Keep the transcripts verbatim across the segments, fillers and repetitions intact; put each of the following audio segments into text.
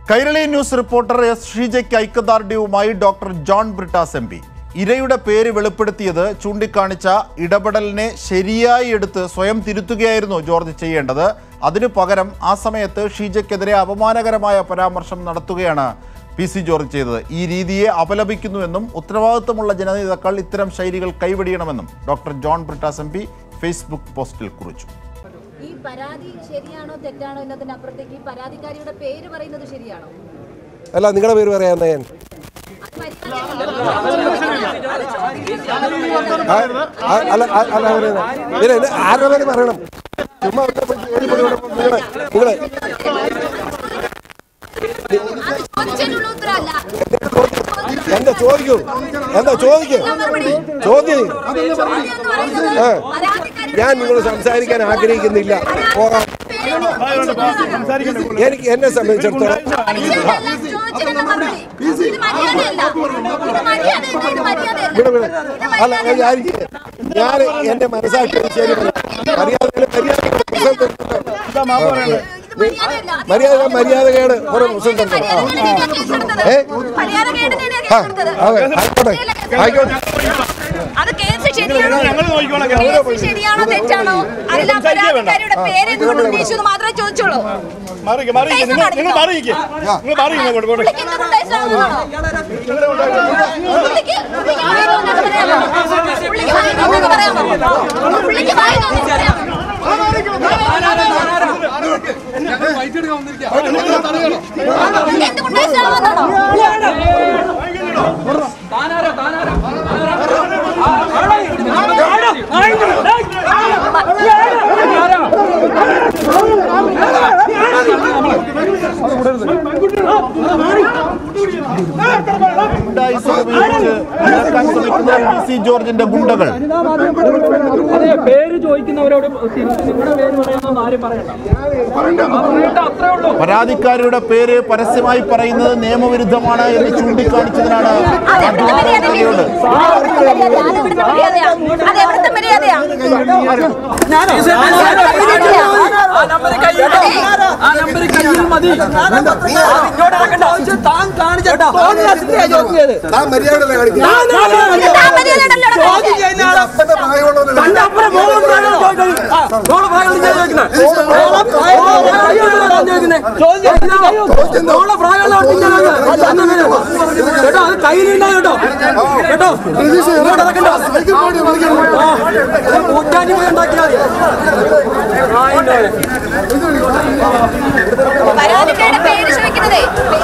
Kairali news reporter S ഷീജയ്ക്ക് ഐക്യദാർഢ്യവുമായി doctor John Brittas M P. ഇരയുടെ പേര് വെളിപ്പെടുത്തിയത് ചൂണ്ടിക്കാണിച്ച ഇടപെടലിനെ ശരിയായി എടുത്ത് സ്വയം തിരുത്തുകയായിരുന്നു ജോർജ് ചെയ്യേണ്ടത്. അതിനു പകരം ആ സമയത്ത് ഷീജയ്ക്കെതിരെ അപമാനകരമായ പരാമർശം നടത്തുകയാണ് പി സി ജോർജ് ചെയ്തത്. ഈ രീതിയെ അപലപിക്കുന്നുവെന്നും ഉത്തരവാദിത്വമുള്ള ജനനേതാക്കൾ ഇത്തരം ശൈലികൾ കൈവെടിയണമെന്നും doctor John Brittas M P Facebook പോസ്റ്റിൽ കുറിച്ചു. ഈ പരാതി ശരിയാണോ തെറ്റാണോ എന്നതിനപ്പുറത്തേക്ക് ഈ പരാതിക്കാരിയുടെ പേര് പറയുന്നത് ശരിയാണോ? അല്ല, നിങ്ങളുടെ പേര് പറയാൻ ഞാൻ ആരുടെ പേര് പറയണം? ചുമ്മാ നിങ്ങള് എന്താ ചോദിക്കൂ? എന്താ ചോദിക്കൂ? ചോദ്യം ഞാൻ നിങ്ങളോട് സംസാരിക്കാൻ ആഗ്രഹിക്കുന്നില്ല. പോകാം. എനിക്ക് എന്നെ സംബന്ധിച്ചിടത്തോളം അല്ല, ഞാൻ എന്റെ മനസ്സാക്ഷി ശരി മര്യാദ മര്യാദകേട് കുറെ പ്രശ്നം തന്നെ. ആയിക്കോട്ടെ, അത് കേസ് ശരിയാണോ തെറ്റാണോ അതിൽ പരാതിക്കാരിയുടെ പേര് എന്തുകൊണ്ട് ഉദ്ദേശിച്ചത് മാത്രമേ ചോദിച്ചോളൂ. പി സി ജോർജിന്റെ ഗുണ്ടകൾ പേര് ചോദിക്കുന്നവരോട് പരാതിക്കാരിയുടെ പേര് പരസ്യമായി പറയുന്നത് നിയമവിരുദ്ധമാണ് എന്ന് ചൂണ്ടിക്കാണിച്ചതിനാണ് കയ്യിലുണ്ടായോ കേട്ടോ പരാതിക്കാരുടെ പേര് ചോദിക്കുന്നതേ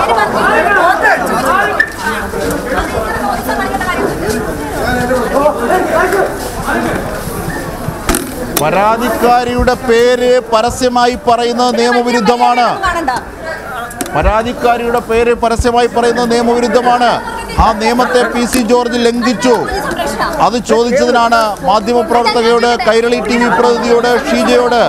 പരാതിക്കാരിയുടെ പേര് പരസ്യമായി പറയുന്നത് നിയമവിരുദ്ധമാണ്. പരാതിക്കാരിയുടെ പേര് പരസ്യമായി പറയുന്നത് നിയമവിരുദ്ധമാണ്. ആ നിയമത്തെ പി സി ജോർജ് ലംഘിച്ചു. അത് ചോദിച്ചതിനാണ് മാധ്യമപ്രവർത്തകയോട്, കൈരളി ടി വി പ്രതിനിധിയോട്, ഷീജയോട്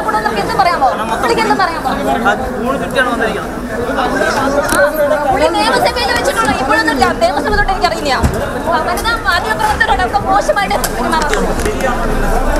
നിയമസഭയിൽ വെച്ചിട്ടുള്ള ഇപ്പോഴൊന്നുമില്ല. നിയമസഭ തൊട്ട് എനിക്കറിയില്ല. വനിതാ മാധ്യമപ്രവർത്തകരോടൊക്കെ മോശമായിട്ട്